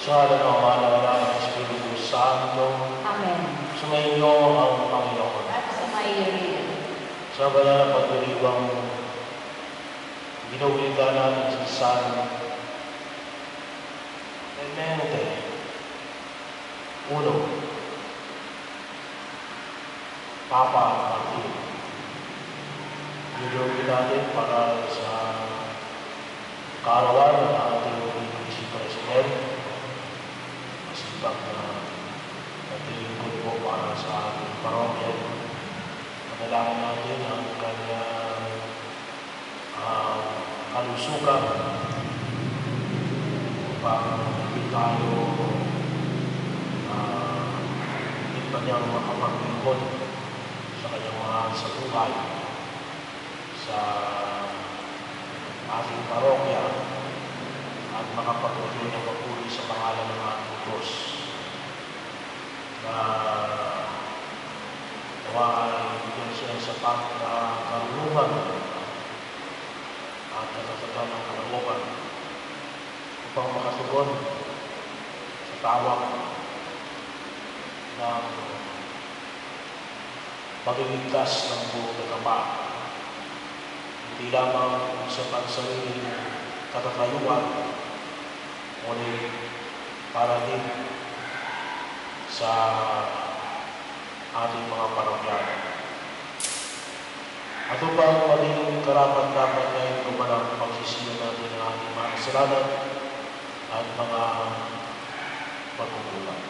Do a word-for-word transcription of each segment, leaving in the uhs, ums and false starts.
Sa ngalan ng Ama, ng Anak, ng Espiritu Santo. Amen. Sumainyo ang Panginoon. At sumayo rin. Sa banal na pagdiriwang ginawilita natin sa San Clemente. Uno, Papa Martin. Ginawilita natin para sa kaarawan ng ating Vice President. Masibag na naglilingkod po para sa ating parokya. Panalangin natin ang kanyang uh, kalusugan upang hindi tayo uh, hindi pa niyang makapaglingkod sa kanyang mahal sa buhay sa ating parokya at makapatuloy na papuri sa pangalan ng ating Diyos na nawa ay bigyan siya sa pagkakarunungan at katatagan ng kalooban upang makatugon sa tawag ng pagliligtas ng buong nagkapa. Hindi lamang sa pansariling katatayuan, ngunit para din sa ating mga parokyano. At upang maging karapat-dapat ngayon kumanang pagsisiyo natin ng ating mga kasalanan at mga pagkukulang.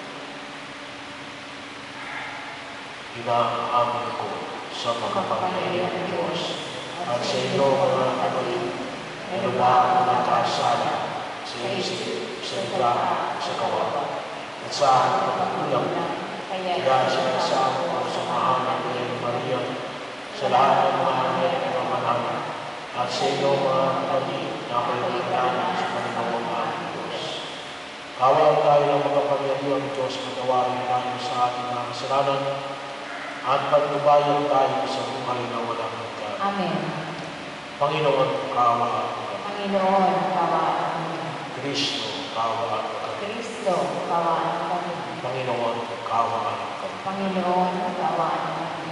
Inaamin ko sa makapangyarihan ng Diyos at sa inyo mga kapatid, ginawa ko ng kasala sa isip, sa ika, sa kawa, at sa pagkukulang. Kaya sinasama ko sa mahal ng Maria, sa lahat ng mga anghel na manang, at sa inyo mga kapatid na ako'y kailangan sa Panginoon ating Diyos. Kawal tayo ng makapangyarihan ng Diyos, patawarin tayo sa ating mga kasalanan, at pagnubayan tayo sa buhay na walang hanggan. Amen. Panginoon, kawal ka. Panginoon, kawal kami. Kristo, kawal ka. Kristo, kawal kami. Panginoon, kawal ka. Panginoon, kawal kami.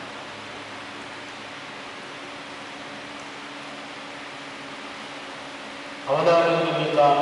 Ang manaming lumika,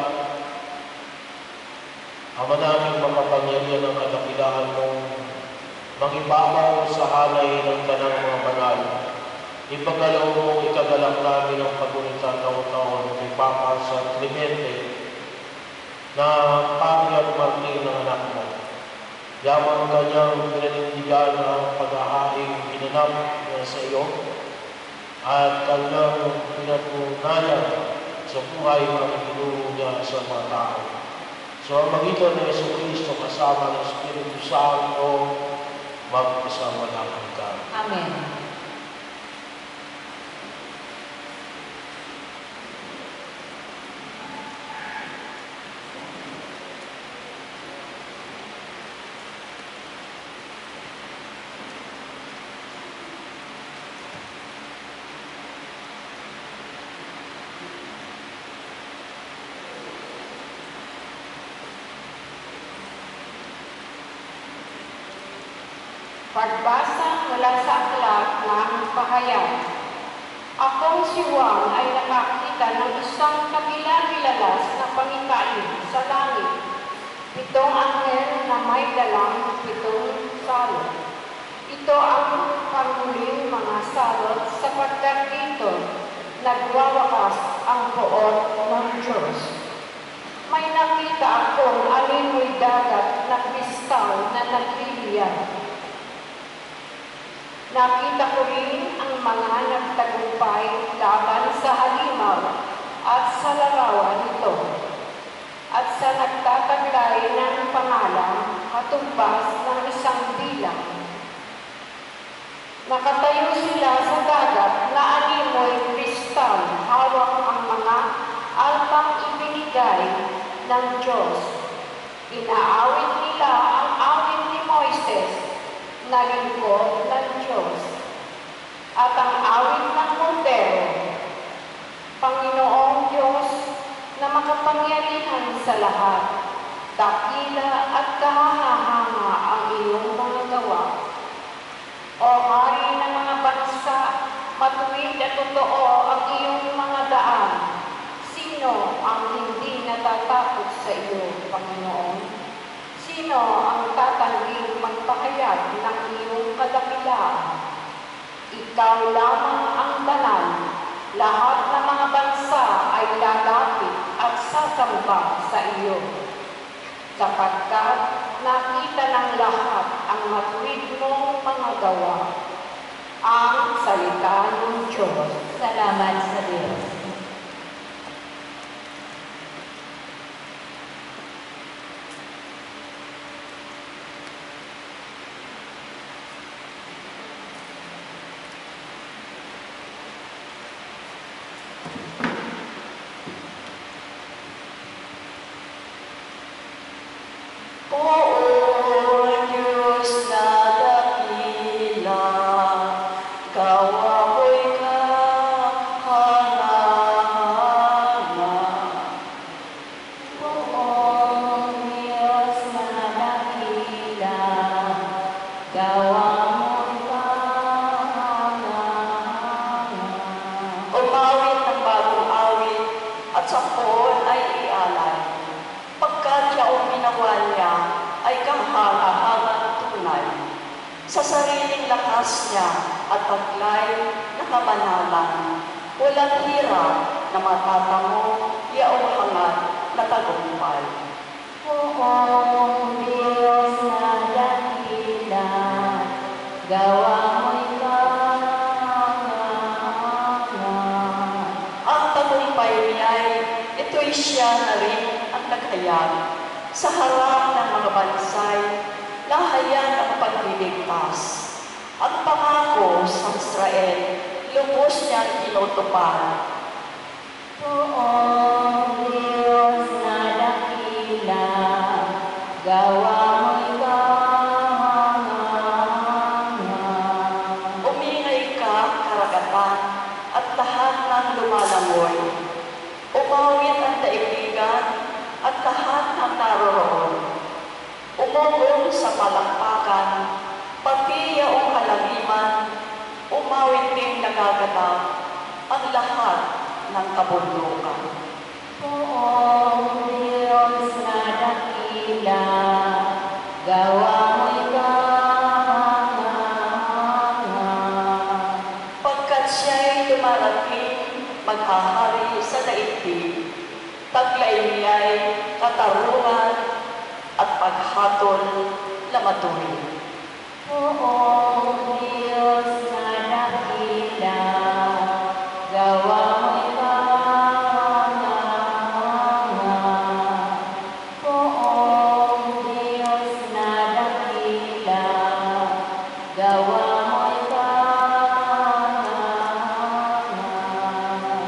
ang manaming makapangyarihan ng kadakilaan mong mangibabaw sa halay ng tanang mga banal. Ipagalaw mo ikagalak namin ang pagunita taon-taon kay Papa sa Clemente na Pari at Martin ng anak mo. Yamang kanyang pinanindigan ang pag-ahaing ginanap niya sa iyo at kanyang pinatunayan sa buhay na itinuro niya sa mga tao. So ang magitan ng Jesucristo kasama ng Espiritu Santo mag-isama ng hanggan. Amen. Pagbasa mula sa aklat ng pahayag. Akong si Juan ay nakakita ng isang kabila-bilalas na pangikain sa langit. Pitong anghel na may dalang pitong salot. Ito ang panghuling mga salot sapagkat dito nagwawakas ang poon ng Diyos. May nakita akong alimoy dagat na kristal na nagliliyan. Nakita ko rin ang mga nagtagumpay laban sa halimaw at sa larawan nito, at sa nagtataglay ng pangalan katumbas ng isang bilang. Nakatayo sila sa dagat na animoy kristal, hawak ang mga alpang ibinigay ng Diyos. Inaawit nila ang awit ni Moises na lingkod ng Diyos, at ang awit ng Cordero. Panginoong Diyos na makapangyarihan sa lahat, dakila at kahanga-hanga ang iyong mga gawa. O Hari ng mga bansa, matuwid at totoo ang iyong mga daan. Sino ang hindi natatakot sa iyo, Panginoon? Sino ang tatangging magpahayag ng iyong kadakilaan? Ikaw lamang ang banal. Lahat ng mga bansa ay lalapit at sasamba sa iyo. Sapagkat nakita ng lahat ang matuwid mong mga gawa. Ang salita ng Diyos. Salamat sa Diyos. Sa sariling lakas niya at taglay na kabanalan, walang hirap na matatamo yaong hangat na tagumpay. Oo, Diyos na dakila, gawa mo'y kahanga-hanga. Ang tagumpay niya'y ito'y siya na rin ang naghayag sa harap ng mga bansay. Lahayan ang pagliligtas. Ang pangako sa Israel, lubos niyang tinutupad. Oo, Diyos na dakila, gawa mo'y kahanga-hanga. Umingay ka, karagatan, at lahat ng lumalangoy. Umawit ang daigdigan at lahat ng naroroon. Umugong sa palakpakan, pati yaong kalaliman, umawit din nagaganap ang lahat ng kabundukan. Oo, Diyos na dakila, gawa mo'y kahanga-hanga. Pagkat siya'y lumarating, maghahari sa daigdig, taglay niya'y katarungan at paghatol na matuwid. Oo, Diyos na dakila, gawa mo'y kahanga-hanga. Oo, Diyos na dakila, gawa mo'y kahanga-hanga.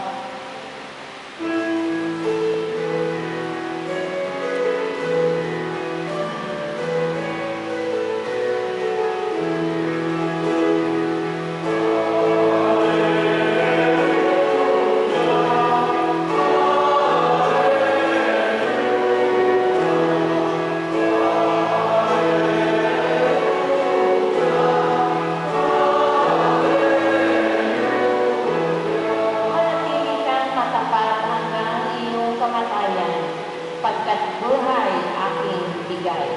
Manatili kang matapat hanggang iyong kamatayan, pagkat buhay aking bigay.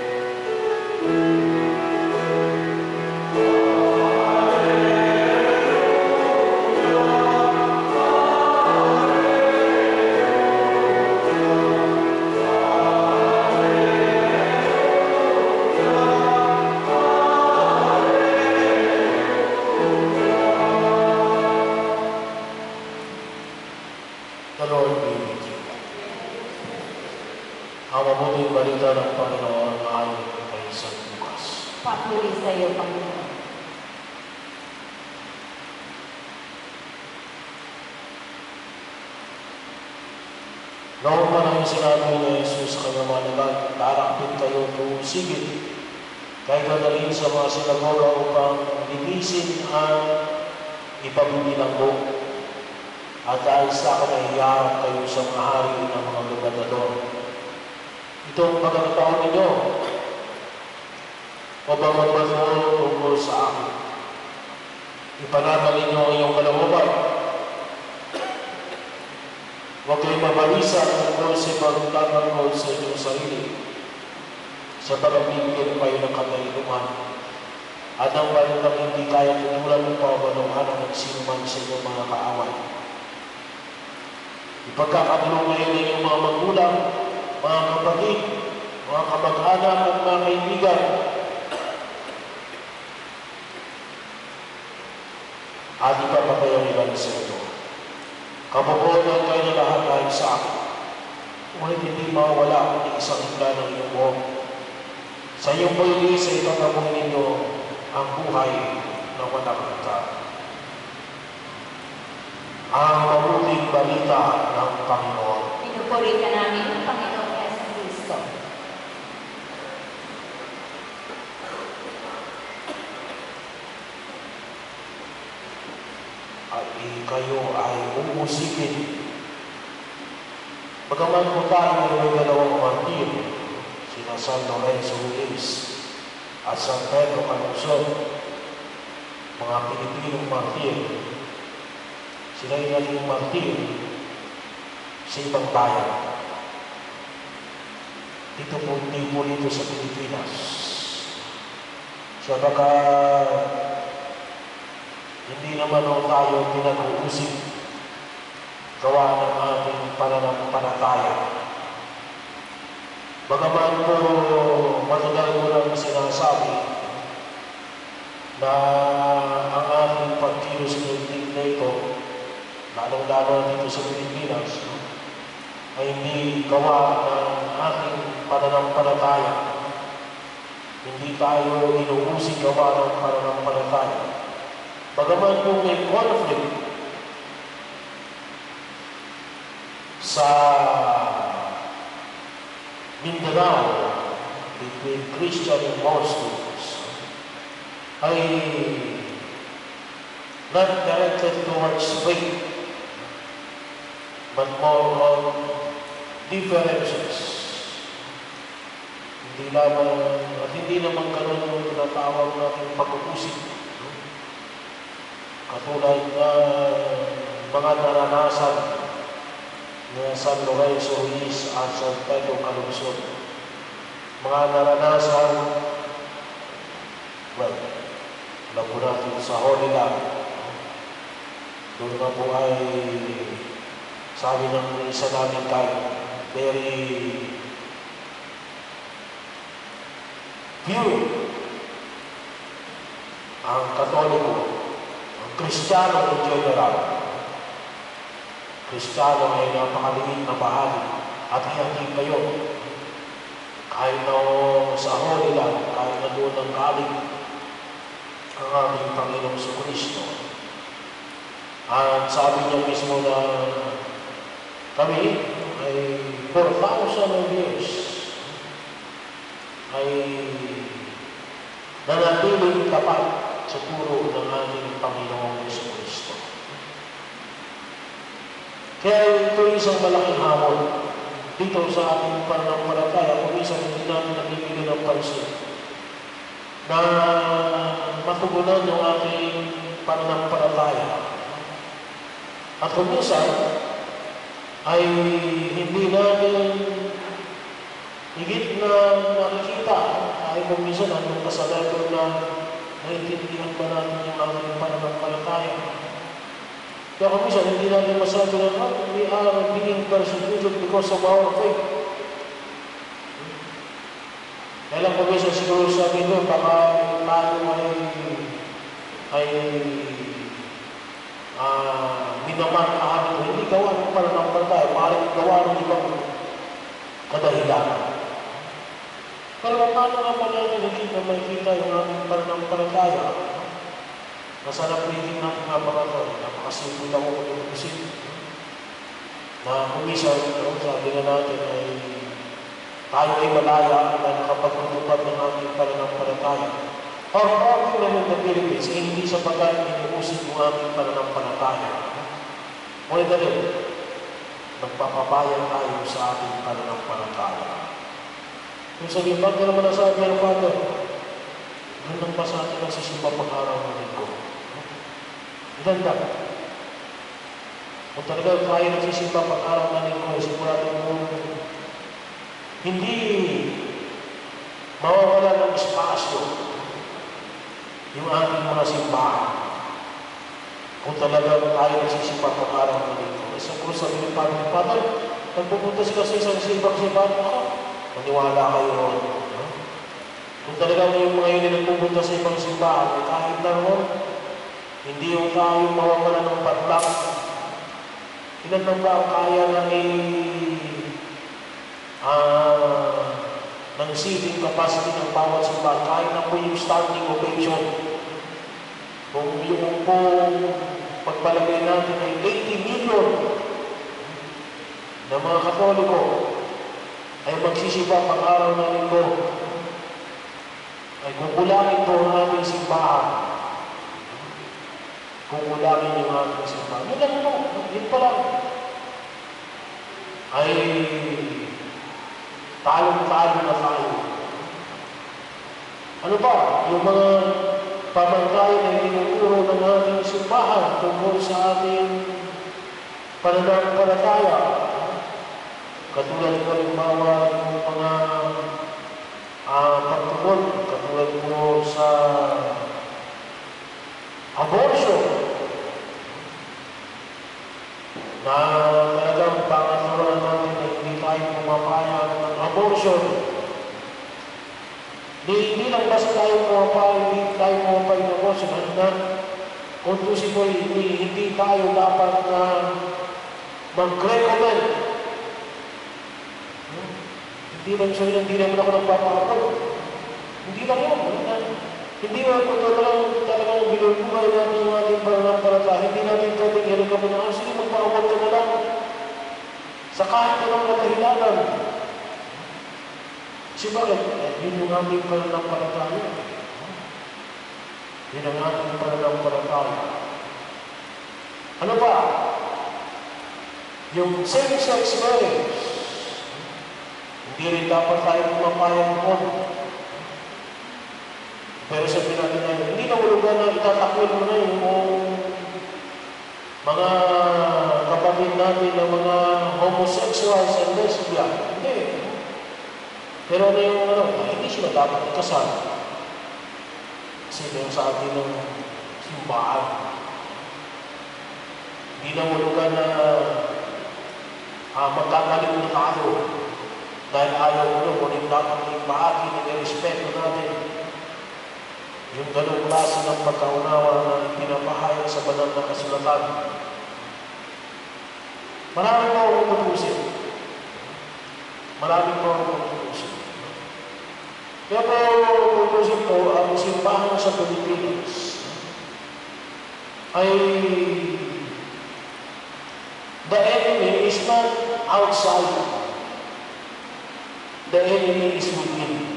The Lord be with you. Ang mabuting balita ng Panginoon ayon kay San Lucas. Papuri sa iyo, Panginoon. Noong panahon sinabi ni Jesus sa kanyang mga nagad, tarakpin kayo tusigit, kahit dadalhin sa mga sinagoga upang linisin ang ipabibilanggo. At dahil sa akin ay hiharap kayo sa mga hari ng mga gobernador. Itong pagkakataon ninyo, o ba magbaso tungkol sa akin? Ipanatag ninyo ang iyong kalooban. Huwag kayo mabalisa tungkol sa pagtatanggol sa inyong sarili sa pag-ibigyan kayo ng katalinuhan at ang balitang hindi kaya tumulan ng pabaluhan ng sino man sa inyong mga kaaway. Ipagkakatulong ngayon ng inyong mga magulang, mga kapatid, mga kamag-anak at mga kaibigan. At ipapatayan nila sa ito. Kabubuhan kayo na lahat dahil sa akin. Ngunit hindi mawala ang isang hingga ng iyong buhok. Sa iyong pagli sa ipagkabuhin ninyo ang buhay na walang hanggan. Ang mabuting balita ng Panginoon. Pinupuri ka namin ng Panginoong Yesu Cristo. At kayo ay umusipin. Bagaman po tayo ay dalawang martir, sina San Lorenzo Ruiz at San Pedro Calungsod, mga Pilipinong martir, sila ay naging martir sa ibang bayan. Dito po, hindi po dito sa Pilipinas. So baka hindi naman o tayo pinag-uusip gawa ng ating pananampalataya. Bagaman po matagal ko lang sinasabi na ang ating pagkilos ng na ito, lalong-lalo dito sa Pilipinas, ay hindi gawa ng ating pananampalataya. Hindi tayo inuusig gawa ng pananampalataya. Bagaman po may conflict sa Mindanao between Christian and Muslims, ay not directed towards faith, but more on differences. Hindi naman, at hindi naman ganun yung tinatawag natin pag-uusip. Katulad na mga naranasan ni San Lorenzo Ruiz at San Pedro Calungsod. Mga naranasan, well, alam po natin sa Holy Land, doon na po ay sabi ng isa namin tayo, very pure ang Katoliko. Kristiyano in general. Kristiyano ay napakaliit na bahagi at hiyagin kayo. Kahit na sa Holy Land, kahit na doon ang galing ang aming Panginoong Kristo. At sabi niya mismo na kami ay four thousand of years ay nanatiling tapat sa turo ng ating Panginoong Kristo. Kaya ito isang malaking hamon dito sa ating pananampalataya kung isang hindi natin nabibigyan ng pansin na matugunan yung ating pananampalataya. At kung minsan ay hindi natin higit na nakikita ay kung minsan anong kasalanan na naiintindihan ba natin yung ating pananampalataya. Kaya kung minsan, hindi natin masabi na, oh, we are being persecuted because of our faith. Kaya lang kung minsan siguro sabi ko, baka tayo ay, ay uh, minamarkahan ito. Hindi gawa ng pananampalataya, maaaring gawa ng ibang kadahilanan. Pero paano nga pala nakikita, makikita yung ating pananampalataya? Nasa napitin natin nga mga ito, napakasimple ako kung yung isip. Na kumisan, sabi na natin ay tayo ay malaya na nakapagtutupad ng ating pananampalataya. Or problem naman ng Philippines, eh, hindi sa pagkain iniusip ng ating pananampalataya. Ngunit na rin, nagpapabayan tayo sa ating pananampalataya. Kung sabihin, bakit ka naman nasabi ng Father? Gandang ba sa atin ang sisimba pag-araw ng linggo? Ganda. Kung talaga tayo nagsisimba pag-araw ng linggo, sigurado mo, hindi mawawala ng espasyo yung ating mga simbahan. Kung talaga tayo nagsisimba pag-araw ng linggo. Isang kung sabi ng Father, Father, nagpupunta sila sa isang simbang simbahan ako. Maniwala kayo. Kung talagang yung mga yun ay nagpupunta sa ibang simbahan, ay kahit na ron, hindi yung tayo mawawala ng patlak. Ilan na ba ang kaya na i ah, ng seating capacity ng bawat simbahan, kahit na po yung starting ovation. Kung yung pong pagpalagay natin ay eighty million na mga Katoliko ay magsisimba pang-araw ng linggo, ay kukulangin po ang aming simbahan. Kukulangin yung aming simbahan. Yun lang po. Yun pa lang. Ay talong-talo na tayo. Ano ba? Yung mga pamangkain ay tinuturo ng aming simbahan tungkol sa ating pananampalataya. Katulad ko halimbawa yung mga uh, pagtugon, katulad mo sa abortion, na talagang pangaturan natin na hindi tayo pumapayag ng abortion. Di, hindi lang basta tayo pumapayag, hindi tayo pumapayag ng abortion, na kung tusin mo, hindi, hindi tayo dapat na mag-recommend. Hindi lang siya, hindi naman ako nagpapakapag. Hindi lang yun. Hindi mo kung talagang, talagang binubuhay natin yung ating pananampalataya. Hindi natin pwedeng hirap kami na, sige, magpakapag ka na lang. Sa kahit anong kadahilanan. Kasi bakit? Eh, yun yung ating pananampalataya. Yun ang ating pananampalataya. Ano ba? Yung same-sex marriage. Hindi rin dapat tayo pumapayag mo. Pero sabihin natin na, hindi na ulugan na itatakwil mo na yung mga kapatid natin ng mga homosexuals and lesbian. Hindi. Pero ano yung ano, hindi sila dapat ikasal. Kasi ito yung sa atin ng simbahan. Hindi na ulugan na ah, magkakalit na tayo. Dahil ayaw mo nung kunin dapat yung bahagi ng respeto natin. Yung ganong klase ng pagkaunawa na pinapahayag sa banal na kasulatan. Maraming po akong tutusin. Maraming po akong tutusin. Kaya po tutusin po, ang simbahan sa Pilipinas ay the enemy is not outside. The enemy is within.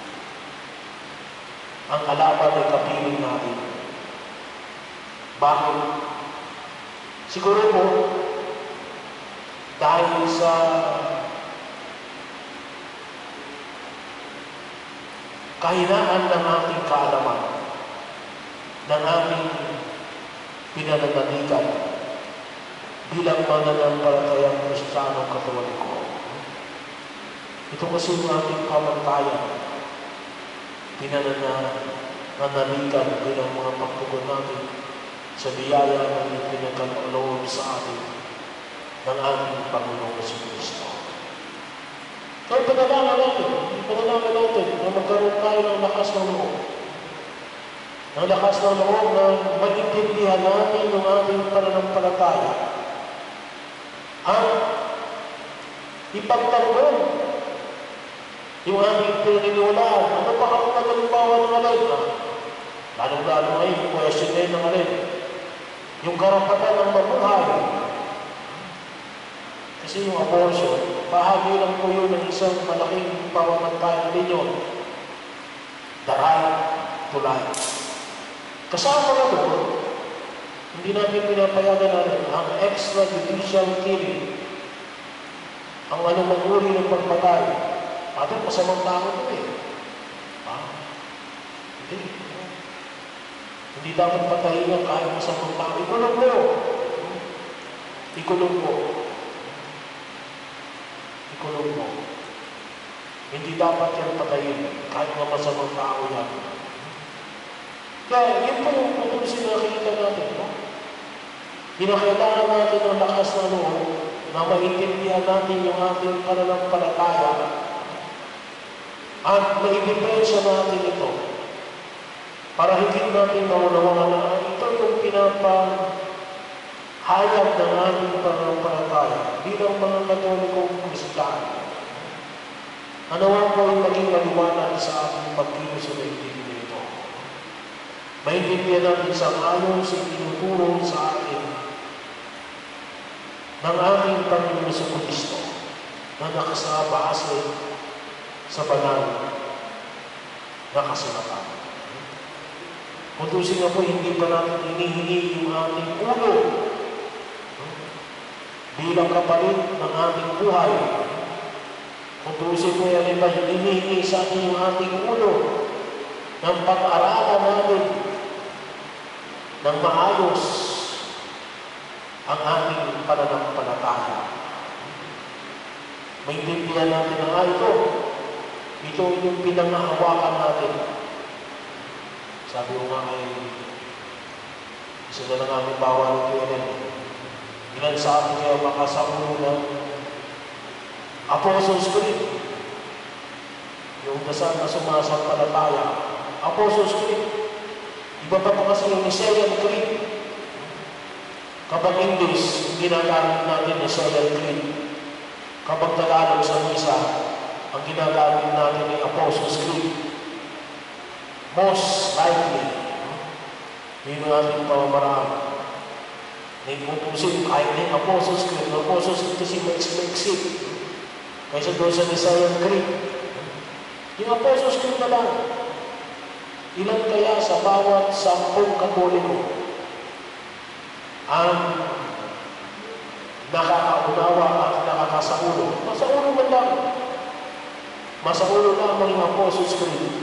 Ang kalaban ay kapiling natin. Bakit? Siguro po, dahil sa kahinaan ng ating kaalaman, ng ating pinananaligan bilang mananampalatayang Kristiyano Katoliko. Ito kasi yung ating pamantayan, pinananaligan bilang mga pagtugon natin sa biyaya ng pinagkaloob sa atin ng ating Panginoong Jesucristo. Kaya panalangin natin, panalangin natin na magkaroon tayo ng lakas ng loob. Ng lakas ng loob na maintindihan natin ng ating pananampalataya at ipagtanggol yung aming pinaniniwalaan. Ano pa kami nagalimbawa ng alay? Lalong-lalo ngayon, question ngayon ng alay. Yung karapatan ng mabuhay. Kasi yung abortion, bahagi lang po yun ng isang malaking pamamantayan ninyo. The right to life. Kasama na doon, hindi natin pinapayagan natin ang extrajudicial killing, ang anumang uri ng pagpatay Father, masamang tao ito eh. Ha? Hindi. Hindi dapat patayin ang kahit masamang tao. Ikulong mo. Ikulong mo. Ikulong mo. Hindi dapat yan patayin kahit mga masamang tao yan. Kaya yun po yung putusin na nakikita natin. No? Kinakailangan natin ng lakas na loob na maintindihan natin yung ating pananampalataya at maidipensya natin ito para higit natin maunawaan na ito yung pinapahayag ng ating pananampalataya bilang mga Katolikong Kristiyano. Anawa po ay maging maliwanag sa ating pagkilos sa daigdig nito. Maintindihan natin sa ayon sa tinuturo sa atin ng ating Panginoon sa Kristo na nakasabase sa banal na kasulatan. Kutusin nga po, hindi pa natin hinihingi yung ating ulo bilang kapalit ng ating buhay. Kutusin po yan iba, hinihingi sa atin yung ating ulo ng pag-aralan natin ng maayos ang ating pananampalataya. Maintindihan natin na nga ito. Ito yung pinangahawakan natin. Sabi ko nga ay isa na lang aming bawal ito yan. Ilan sa atin kaya makasaulo ng Apostles' Creed. Yung dasal na sumasampalataya. Apostles' Creed. Iba pa pa kasi yung Nicene Creed. Kapag English, ginagamit natin Nicene Creed. Kapag Tagalog sa misa, ang ginagamit natin ay Apostles' Creed. Most likely, yun ang ating pamamaraan. May putusin, kahit na yung Apostles' Creed, yung Apostles' Creed kasi maiksi-maiksi. Kaysa doon sa Nicene Creed. Yung Apostles' Creed na lang, ilan kaya sa bawat sampung Katoliko ang nakakaunawa at nakakasaulo? Masaulo man lang. Masaulo lamang yung Apostles' Creed.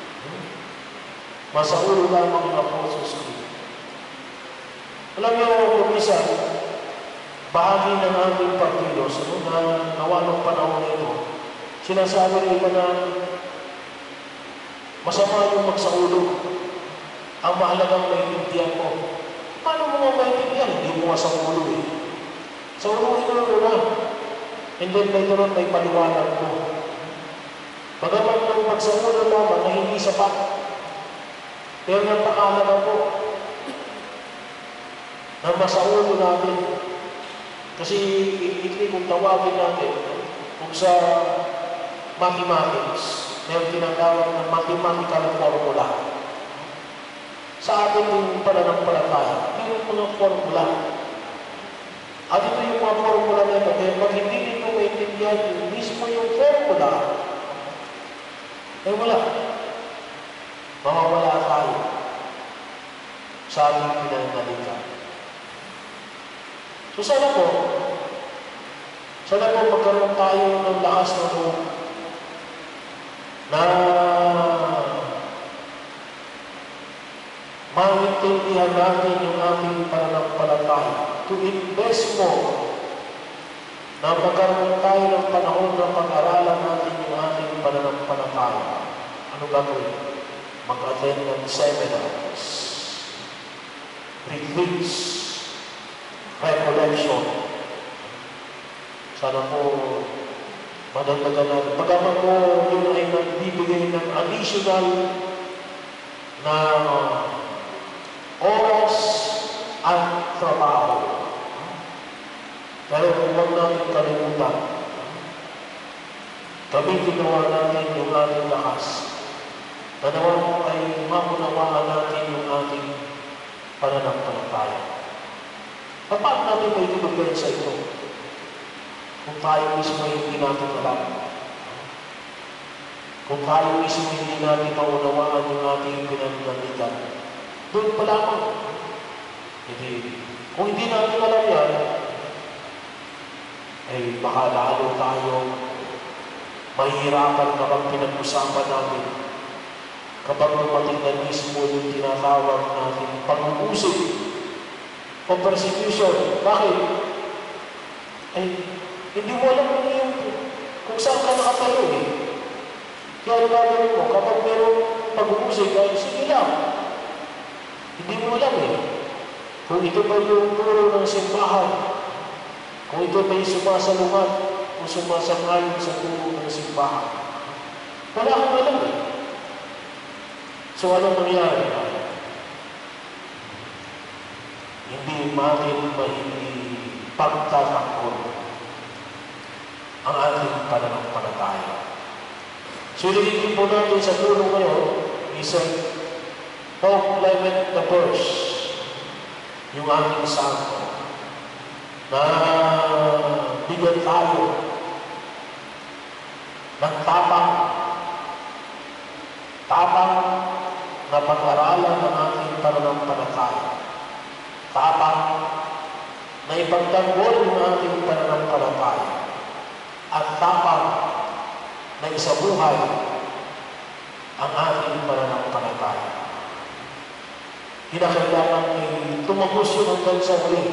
Masaulo lamang yung Apostles' Creed. Alam niyo, kung isa, bahagi ng ating pagkilos, ano, na nawa ng panahon nito, sinasabi nila na masama yung magsaulo. Ang mahalagang maintindihan mo. Paano mo nga maintindihan? Hindi mo nga sa ulo eh. Sa ulo, inulo na. And then later on, may paliwanag mo. Bagaman ng magsaulo naman na hindi sapat. Pero napakalaga po na masaulo natin. Kasi ito kung tawagin natin, kung sa mathematics, may tinatawag ng mathematical formula. Sa atin yung pananampalataya, mayroon mga formula. At ito yung mga formula na ito, kaya pag hindi nito maintindihan yung mismo yung formula, eh wala. Mawawala tayo sa ating pinananalikan. So sana po, sana po magkaroon tayo ng lakas ng loob na maintindihan natin yung ating pananampalataya. To invest mo na magkaroon tayo ng panahon na pag-aralan natin yung ating pananampalataya. Ano gagawin? Mag-attend ng seminars, retreats, recollection. Sana po madagdagan natin. Pagkaman mo yun ay nagbibigay ng additional na oras at trabaho. Pero huwag natin kalimutan. Gamitin nawa natin yung ating lakas. Nanawa mo ay maunawaan natin yung ating pananampalataya. Paano natin may tinubin sa ito? Kung tayo mismo hindi natin alam. Kung tayo mismo hindi natin maunawaan yung ating pinananaligan, doon pa lamang. Hindi. Kung hindi natin alam yan, ay baka lalo tayo mahihirapan kapag pinag-usapan namin, kapag dumating na mismo yung tinatawag natin pag-uusig o persecution. Bakit? Ay, hindi mo alam kung yung kung saan ka nakatayo eh. Kaya ano gagawin mo? Kapag merong pag-uusig, ay sige lang. Hindi mo alam eh. Kung ito ba yung turo ng simbahan, kung ito ba yung sumasalungat o sumasangayon sa turo ng simbahan. Wala kang alam eh. So anong nangyari? Hindi natin maipagtatanggol ang ating pananampalataya. So ililipin po natin sa turo ngayon, isang Pope Clement the First, yung ating santo, na bigyan tayo ng tapang, tapang na pag-aralan ng ating pananampalataya. Tapang na ipagtanggol ng ating pananampalataya. At tapang na isabuhay ang ating pananampalataya. Kinakailangan ay tumagos yun hanggang sa huli.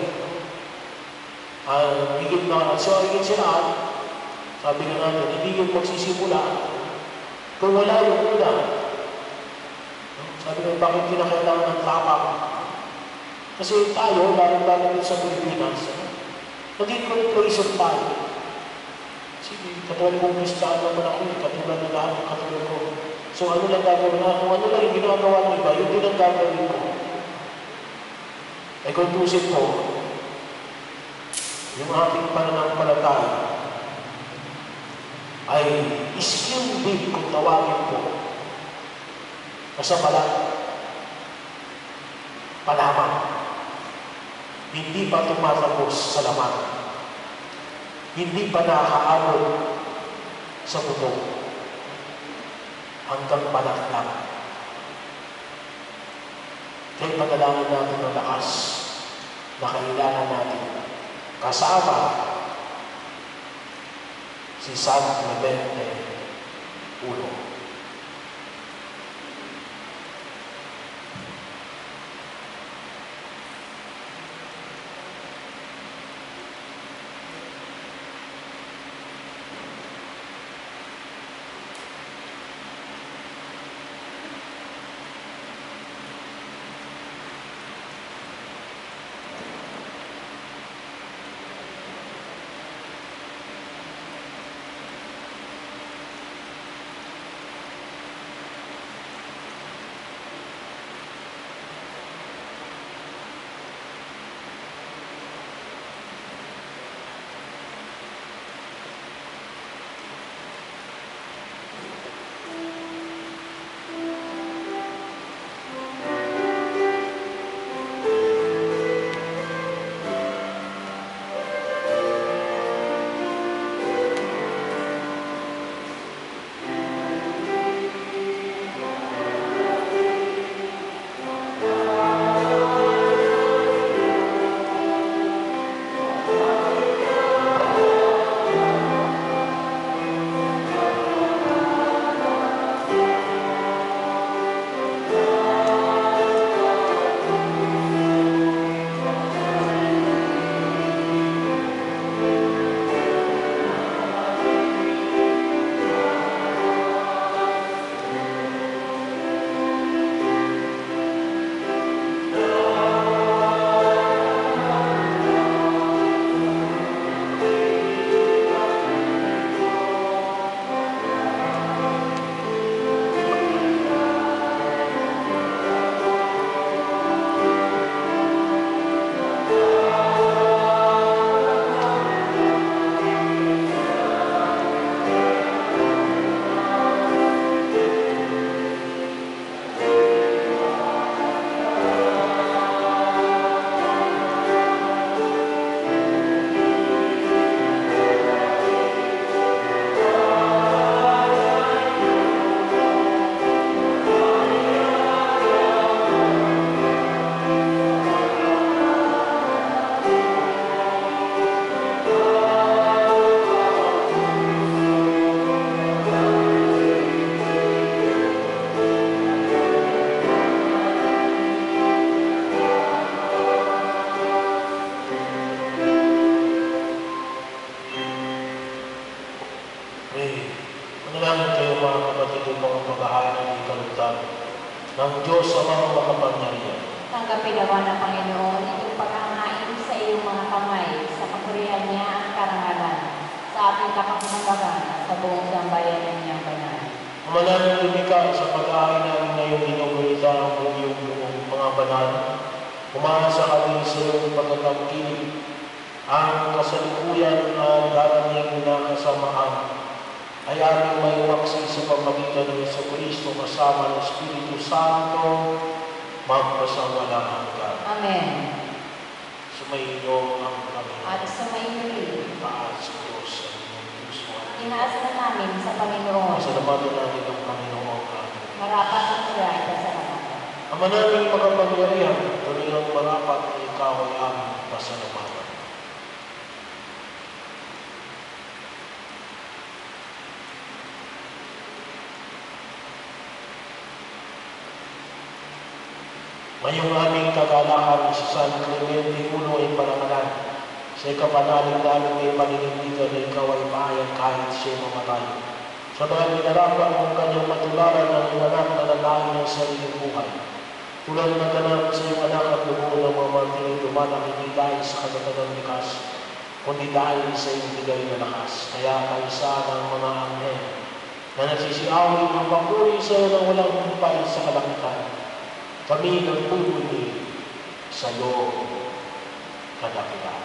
Ang higit na, so higit sila, sabi nga natin, hindi yung magsisimula kung wala yung una. Sabi nga, bakit kinakailangan ng tapang? Kasi tayo, lalo-lalo sa Pilipinas, naging complacent tayo. Sige, katulad kong Kristiyano naman ako, katulad na lahat ng katulad ko. So ano lang gagawin na, kung ano lang yung ginagawa ng iba, yun din ang gagawin ko. Ay kung tusin po, yung ating pananampalataya ay skill din kung tawagin po. Basta pala, palaman. Hindi pa tumatapos sa laman. Hindi pa nakakaabot sa buto. Hanggang balat lang. Kaya padalangin natin ng lakas na kailangan natin kasama si San Clemente Uno. ng mga paghahain ng ikalugtad ng Diyos sa mga makapangyarihan. Tanggapin nawa ng Panginoon itong paghahain sa iyong mga kamay, sa kapurihan niya ang karangalan, sa ating kapakinabangan, sa buong sambayan ng niyang banal. Mananalig ka sa pag-aay namin ngayong inugunita ang iyong buong mga banal. Umasa kami sa iyong pagkatangkilig, ang kasalukuyan na daraming nakasamaan ay aming may waksi sa pamagitan ng Jesucristo kasama ng Espiritu Santo magpasawalang hanggan. Amen. Sumainyo ang kami. At sumainyo rin. Taas sa Diyos sa inyong puso. Inaas na namin sa Panginoon. Pasalamatan natin ang Panginoon amin. Marapat ang turay pasalamatan. Ama namin makapangyarihan, tuloy ang marapat na ikaw ay aming pasalamatan. Ngayong aming kagalakan sa San Clemente Uno ay parangalan. Sa ikapanalig namin may paninindigan na ikaw ay mahayag kahit siya mamatay. Sa mga minarapan ng kanyang matularan ng inanak na lalaki ng sariling buhay. Tulad ng ganap sa iyong anak at lubo ng mga martiring dumanak hindi dahil sa katatagang likas, kundi dahil sa iyong bigay na lakas. Kaya kaisa ng mga anghel na nagsisiawin ng papuri sa iyo ng walang humpay sa kalangitan. Kami nagpupuli sa iyo, kadakilaan.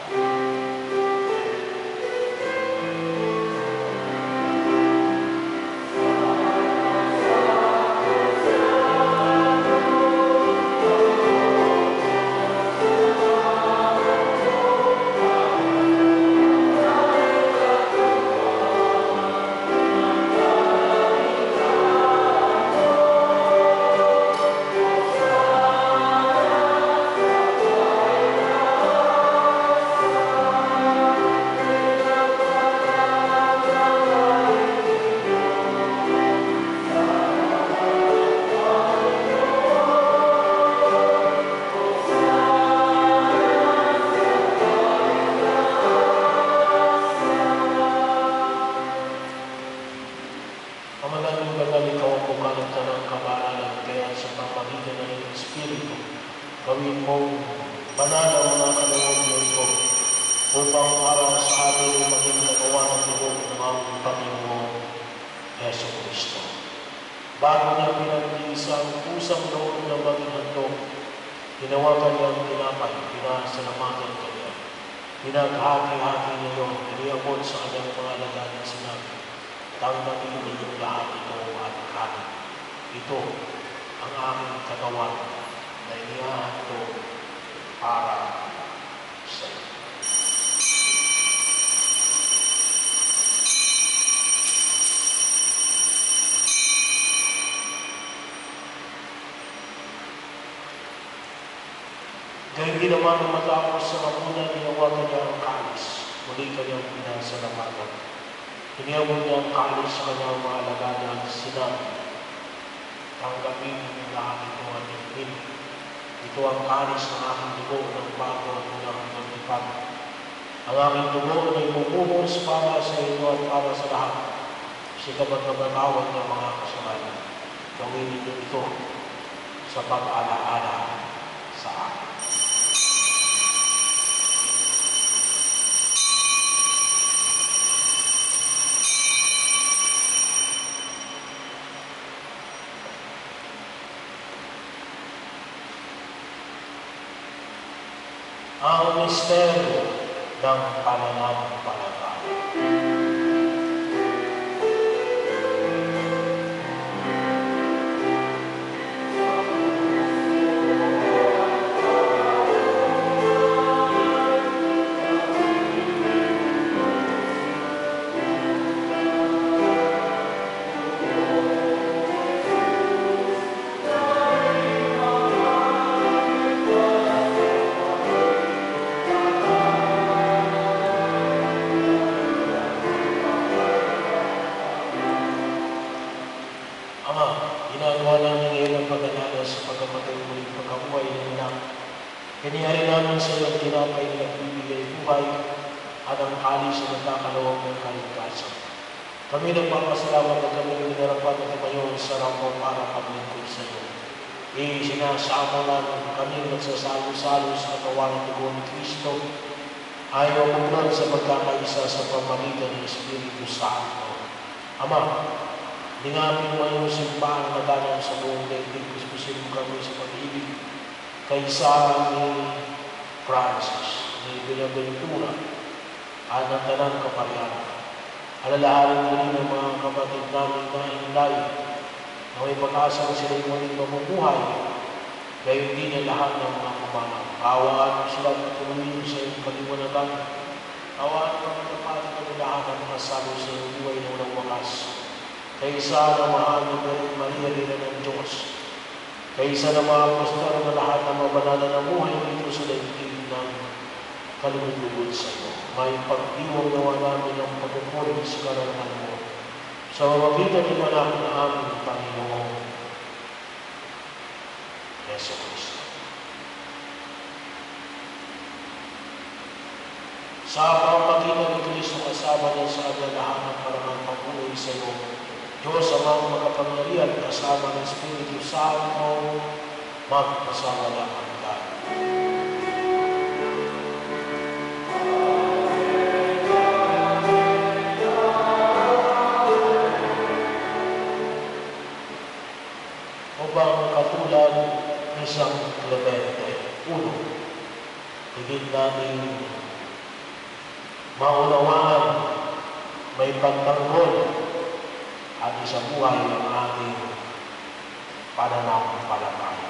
Gawin mong banal ang mga kaloob mo ito upang para sa ating maging nagawa ng loob ng aming Panginoon Yeso Cristo. Bago niya pinag-iisa ang pusang loob ng maging handog, tinawagan niya ang tinapay, pinasalamatan kanya. Pinaghati-hati niya yun, iniabot sa kanyang mga alagad na sinabi, tanggapin niyo lahat ito at kanin. Ito ang aming katawan na inihahandog para sa iyo. Gayun din naman ang matapos sa mapunan, tinawagan niya ang kalis. Muli kanyang pinasalamatan. Tiniabot niya ang kalis sa kanyang mga alagad at sinabi, tanggapin niyo lahat ito at inumin. Ito ang kalis ng aking dugo ng bago at unang pagtipan. Ang aking dugo ay bumuhos para sa inyo at para sa lahat. Sa kapag-nabatawad ng mga kasalanan. Gawin niyo ito sa pag-alaala sa akin. Ang misteryo ng pananampalataya. Kaniyarin namin sa iyo ang tinapay na nagbibigay buhay at ang kalis na nagkakalawang ng kaligtasan. Kami nagpapasalamat na kami ng inarapan at tumayo sa lang po para paglingkod sa iyo. Isinasama namin kami nagsasalo-salo sa katawan ng dugo ni Kristo ay mabuklod sa pagkakaisa sa pamamagitan ng Espiritu Santo. Ama, lingapin mo yung simbahan na dalang sa buong daigdig. Ispusin mo kami sa pag-ibig kaysa ni Francis, ni Binaventura, at ng tanang kaparian. Alalahanin mo rin ang mga kapatid namin na hinlay na may pag-asa na sila'y muling mamubuhay, gayon din ang lahat ng mga kumanaw. Awaan mo sila at tumuloy sa iyong kaliwanagan. Awaan mo ang kapatid ng lahat ng mga salo sa iyong buhay na walang wakas. Kaysa na mahal na Maria nila ng Diyos. Kaysa na mga apostol na lahat ng mga banal na buhay dito sa daigdig ng kalugod-lugod sa iyo. May pagdiwang nawa namin ang pagpupuri sa karangan mo. Sa mamagitan ng anak na aming Panginoon, Yeso Cristo. Sa pamamagitan ni Cristo kasama niya sa lahat ng parangang pagpupuri sa iyo, Diyos amang makapangyarihan kasama ng Espiritu Santo, magpasawalaman ka. Upang katulad ni San Clemente, uno, higit natin maunawaan, may pagtanggol at isang buhay ng ating pananampalataya.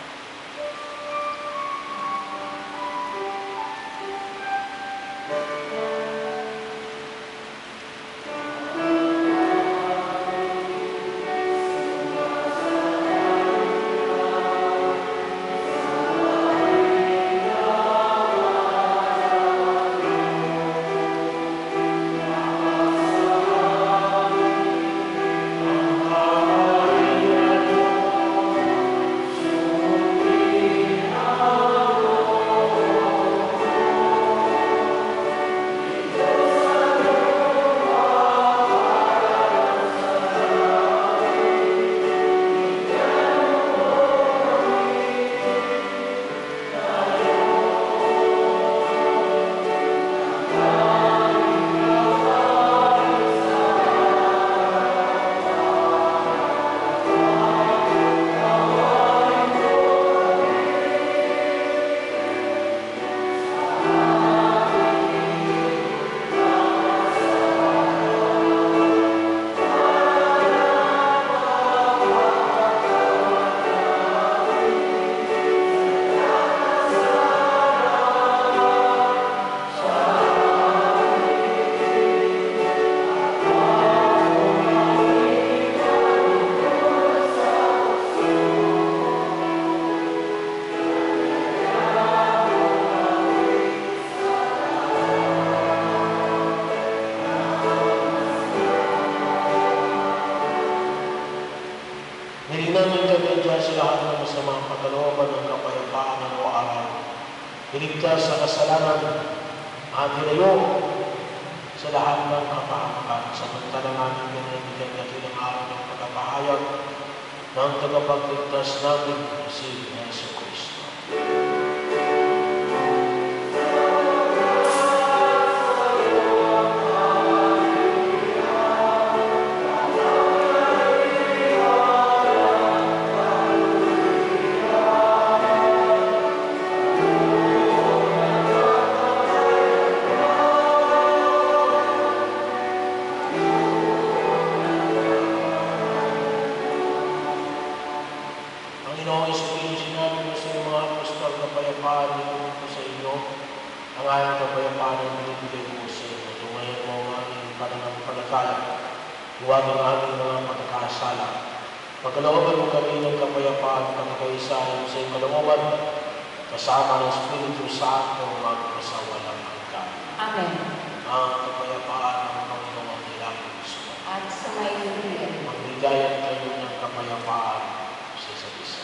Iligtas sa kasalanan at hinayo sa lahat ng kapahamakan. Samantalang namin pinanibigyan natin ang araw ng pagkapahayag ng tagapagligtas namin si Yesu Cristo. Huwag ang aming mga pagkakasala. Pagkalooban mo kami ng kapayapaan at pagkakaisahan sa iyong kalooban, kasama ng Espiritu Santo magpasawalang hanggan. Amen. Ang kapayapaan ng Panginoon nilangin sa At sa may lumiyan. magbigayan kayo ng kapayapaan sa isa't isa.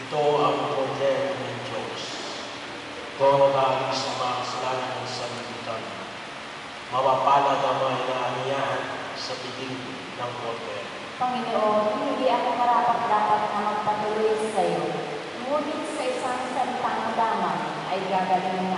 Ito ang poder ng Diyos. Ito ang nag-aalis sa mga kasalanan ng sanlibutan. Mapapalad ang mga inaaniyahan sa piling ng poder. Panginoon, hindi ako karapat-dapat na magpatuloy sa iyo. Ngunit sa isang salitang lamang ay gagaling